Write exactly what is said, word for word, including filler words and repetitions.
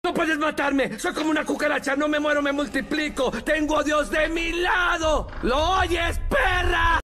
No puedes matarme. Soy como una cucaracha. No me muero, me multiplico. Tengo a Dios de mi lado. ¿Lo oyes, perra?